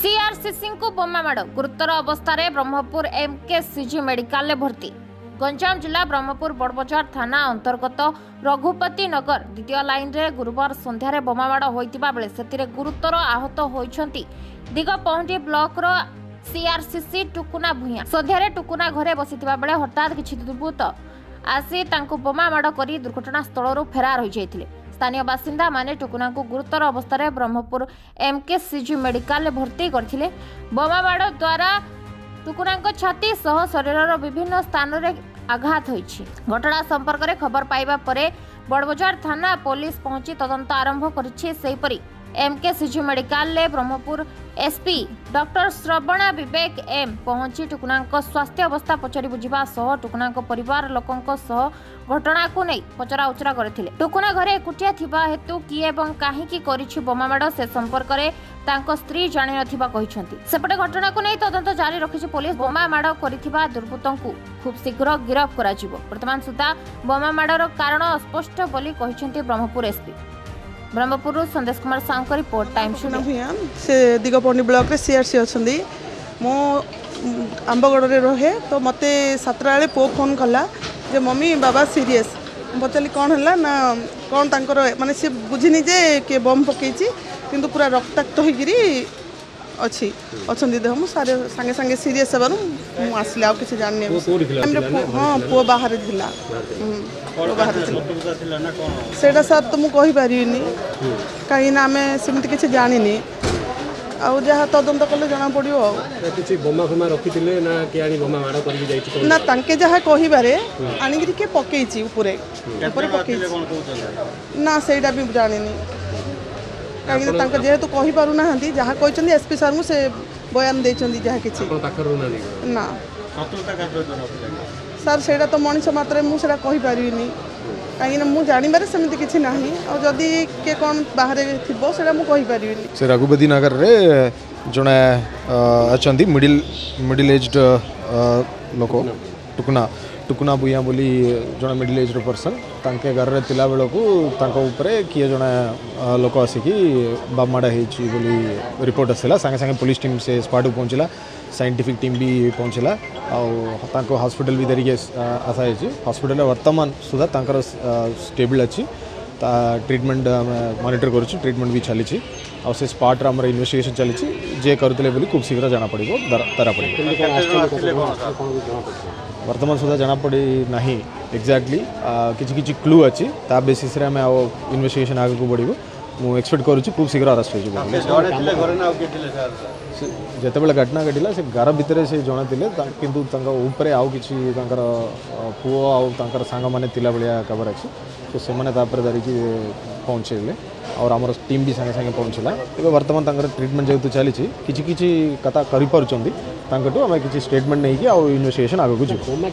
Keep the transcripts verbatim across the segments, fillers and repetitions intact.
CRCC को बोमा माड़ गुरुतर अवस्था ब्रह्मपुर एमकेसीजी मेडिकल में भर्ती। गंजाम जिला ब्रह्मपुर बड़बजार थाना अंतर्गत रघुपति नगर द्वितीय लाइन रे गुरुवार संध्यारे बोमा माड़ होइतिबा बेले सेतिरे गुरुतर आहत होइछंती दिगपहंडी ब्लॉक रो सीआरसीसी टुकुना भुइया। संध्यारे टुकुना घरे बसितिबा बेले हठात किछि दुर्बृत्त आसी तांको बोमा माड़ करी दुर्घटना स्थल फेरार हो जाइतिले। स्थानीय बासिंदा माने टुकुना को गुरुतर अवस्था रे ब्रह्मपुर एमकेसीजी मेडिकल में भर्ती करथिले। बोमा माड़ द्वारा टुकुना छाती सह शरीर विभिन्न स्थान रे आघात होइछि। घटना संपर्क रे खबर पाइबा परे बड़बजार थाना पुलिस पहुंची तदंत आरंभ करिछि। सेहिपरि एमकेसीजी मेडिकल ले Brahmapur SP doctor Shravana Vivek M पहुंची टुकुना स्वास्थ्य अवस्था पचरी बुझिबा सह टुकुना परिवार लोकंक सह घटना को नहीं पचरा उचरा करथिले। टुकुना घरे एकुटिया थिबा हेतु किए एवं काहीकि करिछि बोमा माड़ से संपर्क रे तांको स्त्री जानि नथिबा कहिसंती। सेपटे घटना को नहीं तदंत जारी रखिछि पुलिस। बोमा माड़ करिथिबा दुर्बृत्तंकु खूब शीघ्र गिरफ कराजिबो। वर्तमान सुधा बोमा माड़र कारण अस्पष्ट बोली कहिसंती ब्रह्मपुर एसपी। ब्रह्मपुर संदेश कुमार साहू का रिपोर्ट टाइम्स से दिगपहंडी ब्लॉक रे सीआरसी अच्छी मो आंबगड़ रे रहे तो मते सातटा बेले पुओ फोन कला जे मम्मी बाबा सीरीयस पचारि कौन है ना कौन तांकर माने से बुझिनी जे के बम पकईची किंतु पूरा रक्ताक्त होगी अच्छी अच्छा देह मुझे सारे सांगे सांगे सीरीयस हेबारु मु आसले आ किसी जाननी हाँ पुओ बाहर थिला सेटा सर तो मुझे कही पारिनी कहीं ना आम सेमती किसी जानी आउ जहाँ तदंत कले जना पड़ो ना तांके जहाँ कहिबारे आनिक किए पकईची उपरे उपरे पकईची ना सेटा भी जानी कहीं जेहेतु कही पार ना जहाँ कहते एसपी सार से बयान देती जहाँ कि ना सार से तो मनीष मात्र मुझे कहीपरि कहीं मुझे जानवर सेमती किसी ना और जदि किए कौन बाहर थी मुझे से रघुपति नगर रे जड़े अच्छा मिडिल मिडिल एज्ड लोक टुकुना टुकुना भुइया बोली जड़े मिडिल एज्ड पर्सन तांके घर रे तिला बेलू तांको किए जड़े लोक आसिकी बामाड़ा होली रिपोर्ट आसला सांगे सांगे पुलिस टीम से स्पॉट पहुँचला साइंटिफिक टीम भी पहुँचला आउ हॉस्पिटल भी धरिकी आसा हॉस्पिटल वर्तमान सुधा तांकर स्टेबल अच्छी ट्रीटमेंट मॉनिटर करुँ ट्रीटमेंट भी चली आ से स्पॉट रे हमर इन्वेस्टिगेशन चली जे करते बोली खूब शीघ्र जाना पड़ो धरा पड़ो वर्तमान सुधा जना पड़ी ना एक्जाक्टली किसी किसी क्लू अच्छी ता बेसिस रे आम इन्वेस्टिगेशन आगे को बढ़ो मु एक्सपेक्ट करुँच खूब शीघ्र अरेस्ट हो जिते बड़े घटना घटला से घर भितर से जड़े थे कि आउ कि पुओ आउ सांग मैंने तिला भाया खबर अच्छी तो से धरिकी पहुँचेले और आम टीम भी सांगे सांगे पहुँचला ए बर्तमान ट्रीटमेंट जेहतु चली किसी किसी कथा करूँ आम किसी स्टेटमेंट नहीं कि आउ इन्वेस्टिगेशन आगे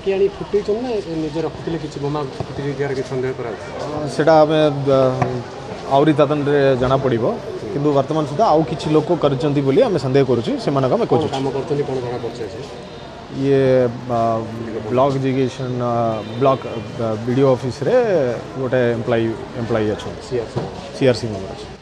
सेटा आम आहरी तदन जना पड़ो किंतु वर्तमान सुधा आउ किसी लोक कर आम सन्देह करुँ ये block education block video office रे गोटे एम्प्लॉय एम्प्लॉय अच्छा सीआरसी मेंबर।